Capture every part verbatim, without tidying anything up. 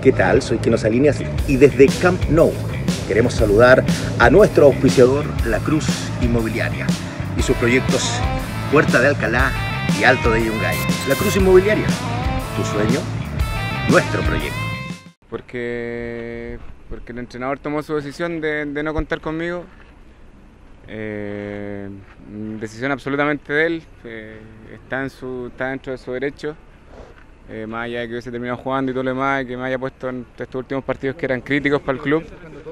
¿Qué tal? Soy Kino Salinas y desde Camp Nou queremos saludar a nuestro auspiciador, La Cruz Inmobiliaria, y sus proyectos Puerta de Alcalá y Alto de Yungay. La Cruz Inmobiliaria, tu sueño, nuestro proyecto. Porque, porque el entrenador tomó su decisión de, de no contar conmigo. Eh, decisión absolutamente de él, eh, está, en su, está dentro de su derecho. Eh, más allá de que hubiese terminado jugando y todo lo demás, y que me haya puesto en estos últimos partidos que eran críticos para el club,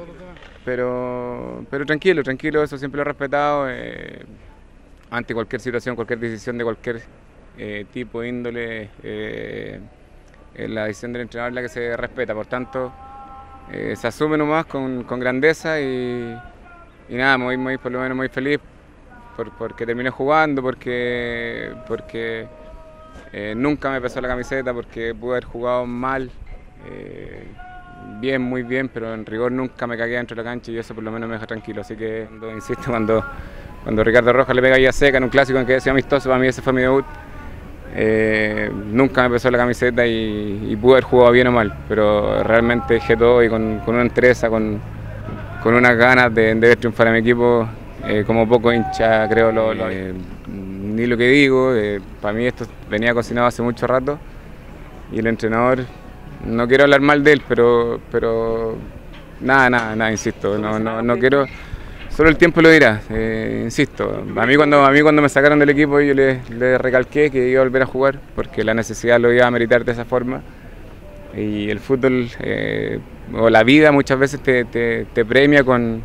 pero, pero tranquilo, tranquilo, eso siempre lo he respetado. Eh, ante cualquier situación, cualquier decisión de cualquier eh, tipo, índole, eh, la decisión del entrenador es la que se respeta, por tanto eh, se asume nomás con, con grandeza y, y nada, muy, muy, por lo menos muy feliz por, porque terminé jugando, porque, porque Eh, nunca me pesó la camiseta, porque pude haber jugado mal, eh, bien, muy bien, pero en rigor nunca me cagué dentro de la cancha y eso por lo menos me deja tranquilo. Así que, cuando, insisto, cuando, cuando Ricardo Rojas le pega ahí a Seca en un clásico en que decía amistoso, para mí ese fue mi debut, eh, nunca me pesó la camiseta y, y pude haber jugado bien o mal, pero realmente dejé todo y con, con una entereza, con, con unas ganas de, de ver triunfar a mi equipo, eh, como poco hincha creo lo... lo eh, ni lo que digo, eh, para mí esto venía cocinado hace mucho rato y el entrenador, no quiero hablar mal de él, pero, pero nada, nada, nada, insisto, no, no, no quiero, solo el tiempo lo dirá, eh, insisto, a mí, cuando, a mí cuando me sacaron del equipo yo le, le recalqué que iba a volver a jugar porque la necesidad lo iba a meritar de esa forma y el fútbol eh, o la vida muchas veces te, te, te premia con,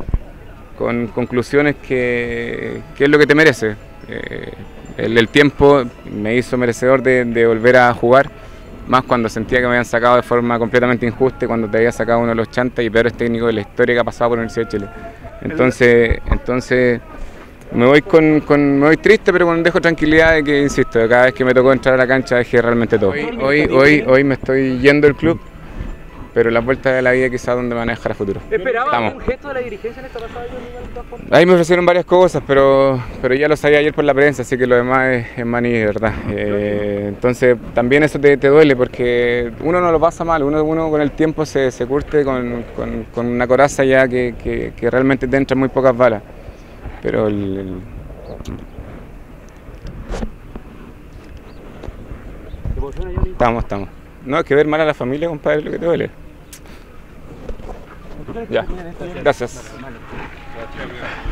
con conclusiones que, que es lo que te merece. Eh, el, el tiempo me hizo merecedor de, de volver a jugar, más cuando sentía que me habían sacado de forma completamente injusta, cuando te había sacado uno de los chantas y peores técnicos de la historia que ha pasado por la Universidad de Chile. Entonces, entonces me voy con, con me voy triste, pero con dejo tranquilidad de que, insisto, cada vez que me tocó entrar a la cancha dejé realmente todo. Hoy, hoy, hoy, hoy me estoy yendo del club, pero la vuelta de la vida quizás donde me van a dejar a futuro. ¿Esperaba algún gesto de la dirigencia en esta pasada? Ahí me ofrecieron varias cosas, pero, pero ya lo sabía ayer por la prensa, así que lo demás es, es maní, de verdad. Eh, entonces también eso te, te duele porque uno no lo pasa mal, uno, uno con el tiempo se, se curte con, con, con una coraza ya que, que, que realmente te entran muy pocas balas. Pero el, el... Estamos, estamos. No, es que ver mal a la familia, compadre, es lo que te duele. Ya, gracias.